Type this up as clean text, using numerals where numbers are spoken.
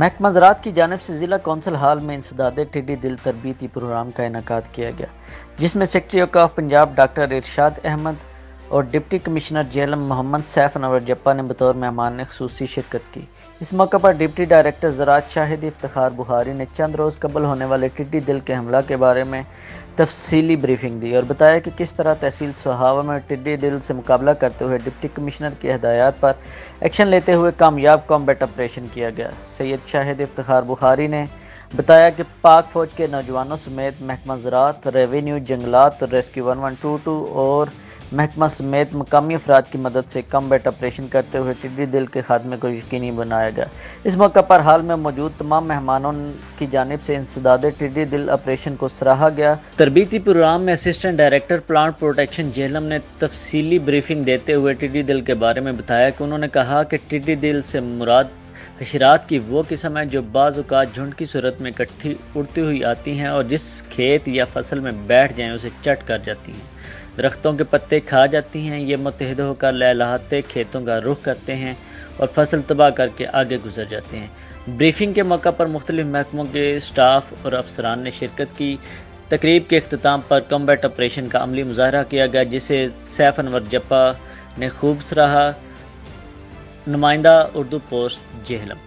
محکمہ زراعت کی جانب سے ضلع کونسل ہال میں انسداد ٹڈی دل تربیتی پروگرام کا انعقاد کیا گیا، جس میں سیکرٹری اوقاف پنجاب ڈاکٹر ارشاد احمد اور ڈپٹی کمشنر جہلم محمد سیف انور جپا نے بطور مہمان خصوصی شرکت کی۔ اس موقع پر ڈپٹی ڈائریکٹر زراعت شاہد افتخار بخاری نے چند روز قبل ہونے والے ٹڈی دل کے حملہ کے بارے میں تفصیلی بریفنگ دی اور بتایا کہ کس طرح تحصیل سہاوہ میں ٹڈی دل سے مقابلہ کرتے ہوئے ڈپٹی کمشنر کی ہدایات پر ایکشن لیتے ہوئے کامیاب کامبیٹ آپریشن کیا گیا۔ سید شاہد افتخار بخاری نے بتایا کہ پاک فوج کے نوجوانوں سمیت محکمہ زراعت، ریونیو، جنگلات، ریسکیو 1122 اور محکمہ سمیت مقامی افراد کی مدد سے کامبیٹ آپریشن کرتے ہوئے ٹڈی دل کے خاتمے کو یقینی بنایا گیا۔ اس موقع پر حال میں موجود تمام مہمانوں کی جانب سے انسداد ٹڈی دل آپریشن کو سراہا گیا۔ تربیتی پروگرام میں assistant director plant protection Jhelum نے تفصیلی بریفنگ دیتے ہوئے ٹڈی دل کے بارے میں بتایا کہ انہوں نے کہا کہ ٹڈی دل سے مراد حشرات کی وہ قسم ہے جو بعض اوقات جھنڈ کی صورت میں اکٹھی اڑتی ہوئی آتی ہیں اور جس کھیت یا فصل میں بیٹھ جائیں اسے چٹ کر جاتی ہیں، درختوں کے پتے کھا جاتی ہیں۔ یہ متحد ہو کر لہلہاتے کھیتوں کا رخ کرتے ہیں اور فصل تباہ کر کے آگے گزر جاتے ہیں۔ بریفنگ کے موقع پر مختلف محکموں کے سٹاف اور افسران نے شرکت کی۔ تقریب کے اختتام پر کامبیٹ آپریشن کا عملی مظاہرہ کیا گیا، جسے سیف انور جپا نے خوب سراہا۔ نمائندہ اردو پوسٹ جہلم۔